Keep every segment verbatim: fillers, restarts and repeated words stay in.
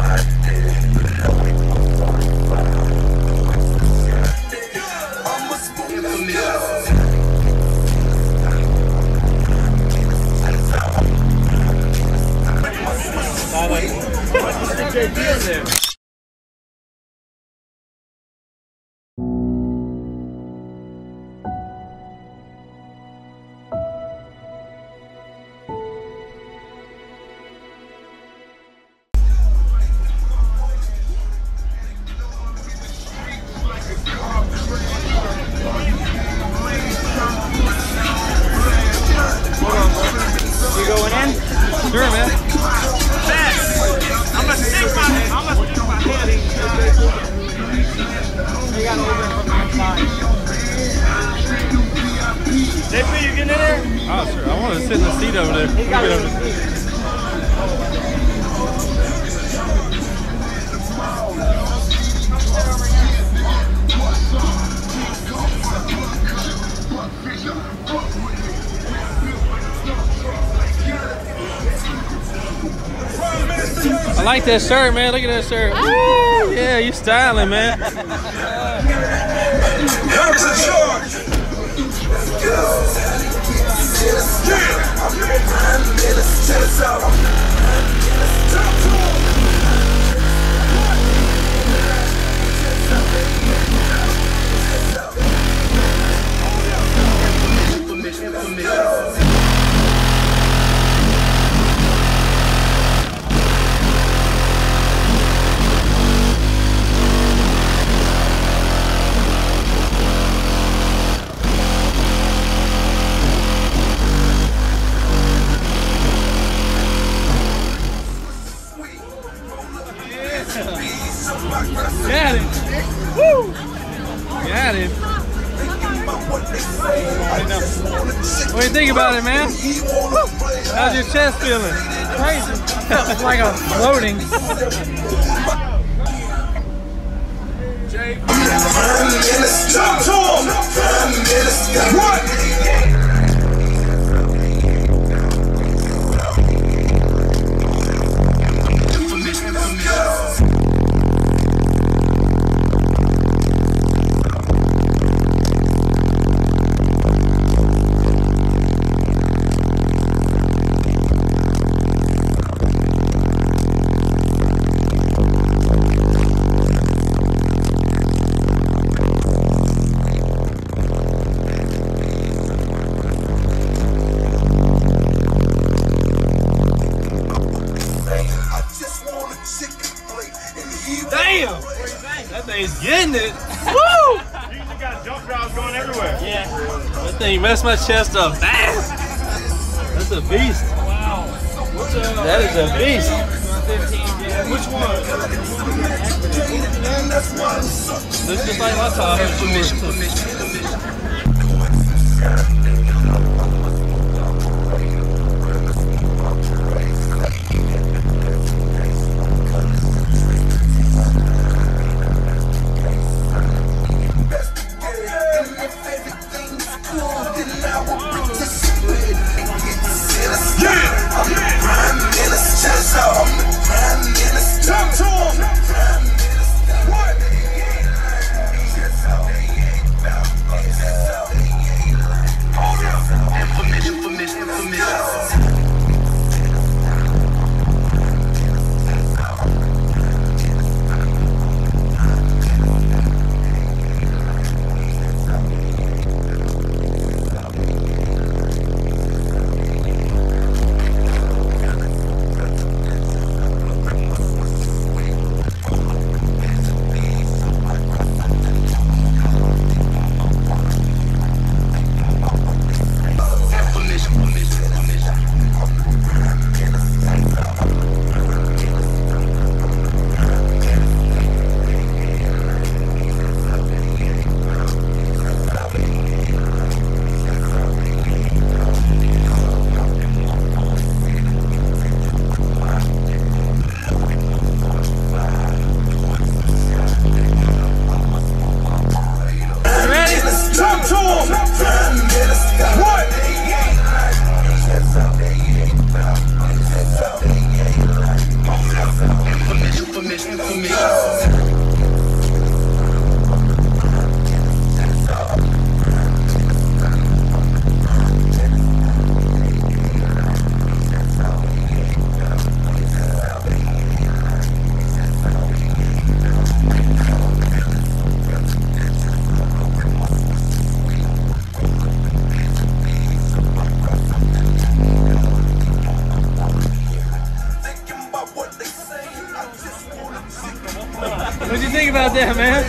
Sure, man. Fast. I'm gonna stick my, I'm gonna stick my hand in. They got over from the inside. J P, you getting in there? Oh, sure. I want to sit in the seat over there. He got it in the seat. I like that shirt, man. Look at that shirt. Ah. Yeah, you styling, man. Got it. Woo! Got it. What do you think about it, man? How's your chest feeling? Crazy. It's like I'm floating. Damn! That thing's getting it. Woo! You got jump drives going everywhere. Yeah. That thing messed my chest up bad. That's a beast. Wow. What's a, that is a beast. Which one? Looks just like my tire. infamous, infamous. What'd you think about that, man?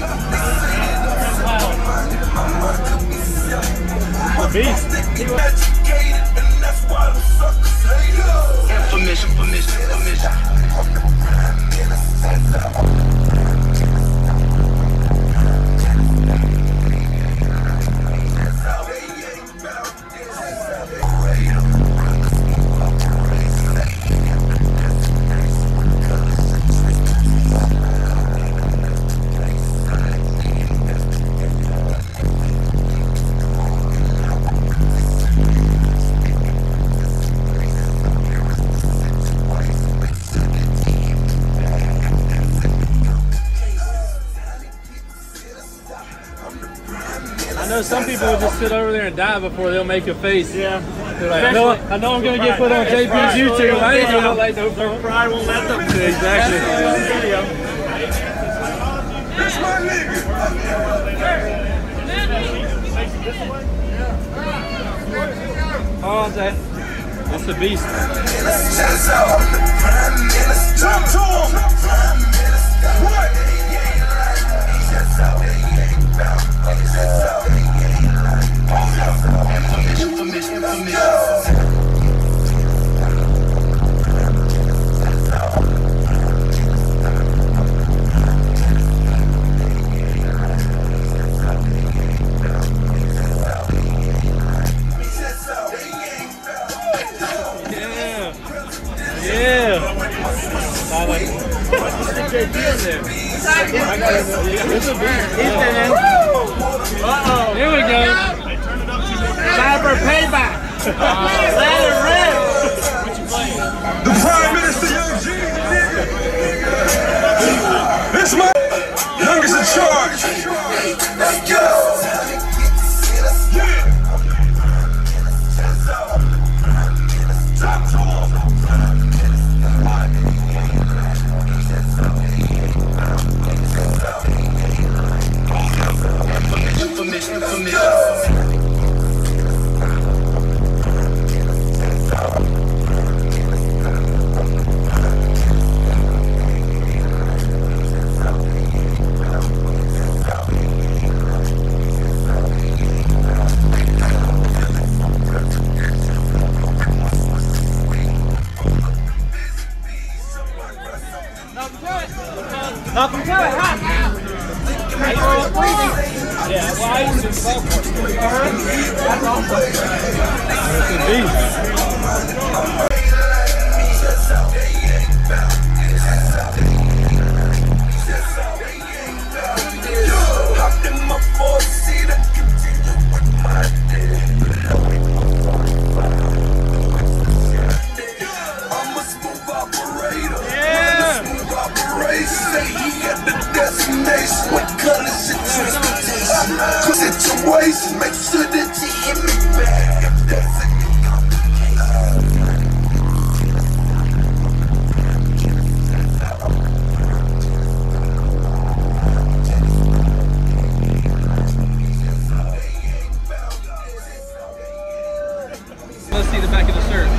Beast. Infamous, infamous, infamous. I know some people will just sit over there and die before they'll make a face. Yeah. They're like, I know, I know I'm going to get put on J P's YouTube. I ain't going to let no Their pride won't let them. Exactly. That's my nigga. Oh, that. That's a beast. Talk to him. What? Infamous, infamous. Yeah. Uh-oh. Here we go. Time for payback. Let it rip. What you playing? The Prime Minister, Young G, nigga. This my youngest in charge. Let's go. Infamous, infamous. Nothing to it, huh? How you all breathing? Yeah, well, I used to smoke one. That's awesome. That's a beast. Hopped in my four-seater, continue with my day. I'm a smooth operator. Yeah. Smooth operator. Say he at the destination. What colors your transportation? Situation. Make sure that you hit me back if there's any complication. Let's see the back of the shirt.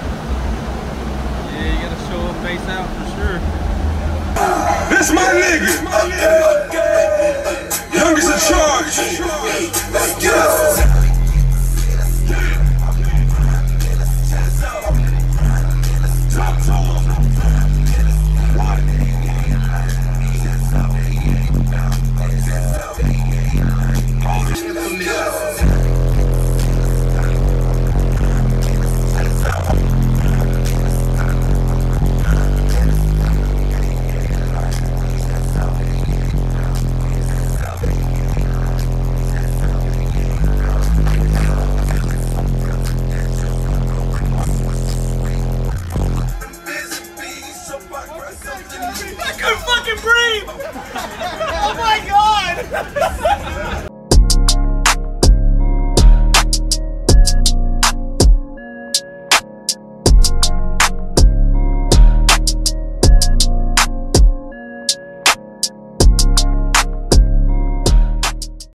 Yeah, you gotta show a face out for sure. This my nigga. Youngest in charge. Let's go. couldn't fucking breathe! Oh my god!